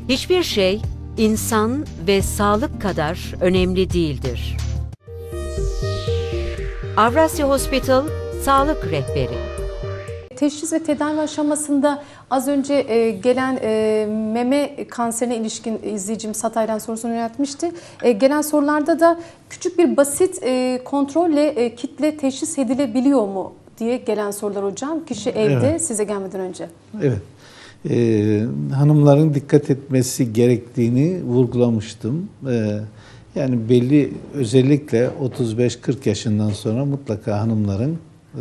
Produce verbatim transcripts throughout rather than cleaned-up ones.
Hiçbir şey insan ve sağlık kadar önemli değildir. Avrasya Hospital Sağlık Rehberi. Teşhis ve tedavi aşamasında az önce e, gelen e, meme kanserine ilişkin izleyicimiz Hatay'dan sorusunu yöneltmişti. E, gelen sorularda da küçük bir basit e, kontrolle e, kitle teşhis edilebiliyor mu diye gelen sorular hocam. Kişi evde, evet, size gelmeden önce. Evet. Ee, hanımların dikkat etmesi gerektiğini vurgulamıştım. Ee, yani belli, özellikle otuz beş kırk yaşından sonra mutlaka hanımların e,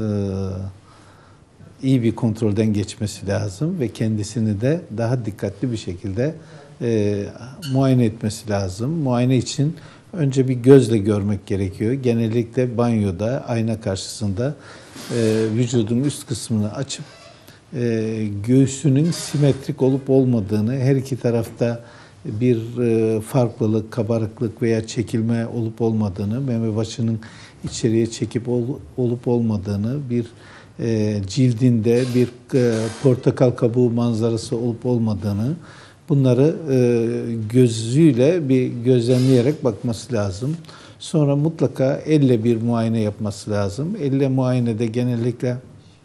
iyi bir kontrolden geçmesi lazım ve kendisini de daha dikkatli bir şekilde e, muayene etmesi lazım. Muayene için önce bir gözle görmek gerekiyor. Genellikle banyoda, ayna karşısında e, vücudun üst kısmını açıp e, göğsünün simetrik olup olmadığını, her iki tarafta bir e, farklılık, kabarıklık veya çekilme olup olmadığını, meme başının içeriye çekip ol, olup olmadığını, bir e, cildinde bir e, portakal kabuğu manzarası olup olmadığını, bunları e, gözüyle bir gözlemleyerek bakması lazım. Sonra mutlaka elle bir muayene yapması lazım. Elle muayenede genellikle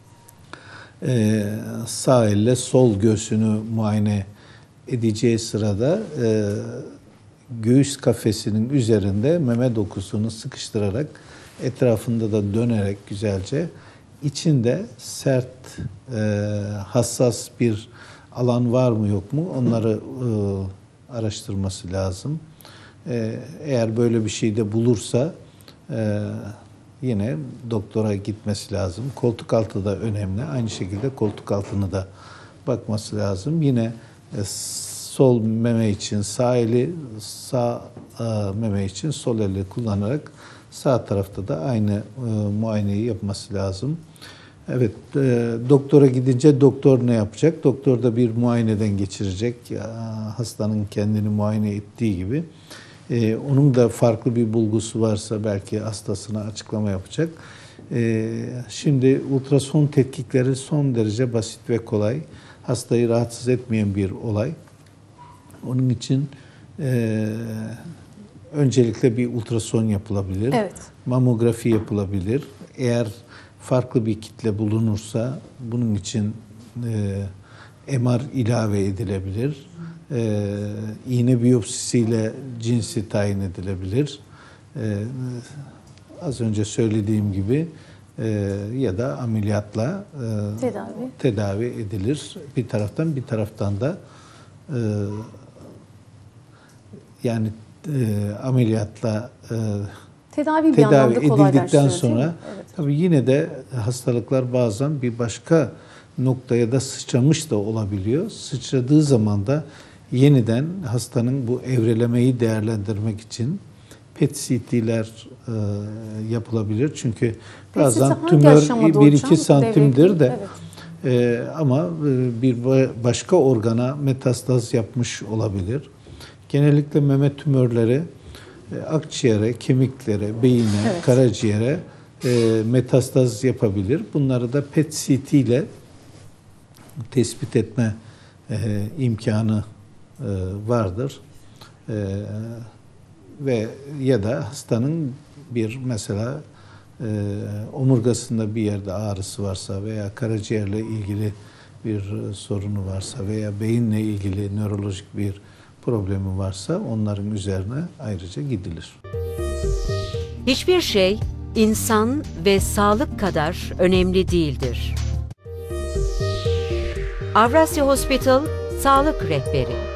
e, sağ elle sol göğsünü muayene edeceği sırada e, göğüs kafesinin üzerinde meme dokusunu sıkıştırarak, etrafında da dönerek güzelce, içinde sert, e, hassas bir alan var mı yok mu onları e, araştırması lazım. E, eğer böyle bir şey de bulursa e, yine doktora gitmesi lazım. Koltuk altı da önemli. Aynı şekilde koltuk altını da bakması lazım. Yine e, sol meme için sağ eli, sağ e, meme için sol eli kullanarak sağ tarafta da aynı e, muayeneyi yapması lazım. Evet, e, doktora gidince doktor ne yapacak? Doktor da bir muayeneden geçirecek. Ya, hastanın kendini muayene ettiği gibi. E, onun da farklı bir bulgusu varsa belki hastasına açıklama yapacak. E, şimdi ultrason tetkikleri son derece basit ve kolay. Hastayı rahatsız etmeyen bir olay. Onun için e, öncelikle bir ultrason yapılabilir. Evet. Mamografi yapılabilir. Eğer farklı bir kitle bulunursa bunun için e, M R ilave edilebilir. E, iğne biyopsisiyle cinsi tayin edilebilir. E, az önce söylediğim gibi e, ya da ameliyatla e, tedavi. tedavi edilir. Bir taraftan bir taraftan da e, yani e, ameliyatla e, Tedavi, tedavi bir edildikten sonra evet, tabii yine de hastalıklar bazen bir başka noktaya da sıçramış da olabiliyor. Sıçradığı zaman da yeniden hastanın bu evrelemeyi değerlendirmek için P E T C T'ler e, yapılabilir. Çünkü bazen tümör bir iki santimdir de evet. e, ama bir başka organa metastaz yapmış olabilir. Genellikle meme tümörleri akciğere, kemiklere, beyine, evet, karaciğere e, metastaz yapabilir. Bunları da P E T C T ile tespit etme e, imkanı e, vardır. E, ve ya da hastanın bir mesela e, omurgasında bir yerde ağrısı varsa veya karaciğerle ilgili bir sorunu varsa veya beyinle ilgili nörolojik bir problemi varsa onların üzerine ayrıca gidilir. Hiçbir şey insan ve sağlık kadar önemli değildir. Avrasya Hospital Sağlık Rehberi.